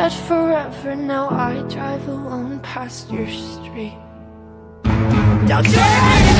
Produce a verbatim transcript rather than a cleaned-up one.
said forever, now I drive alone past your street. Don't you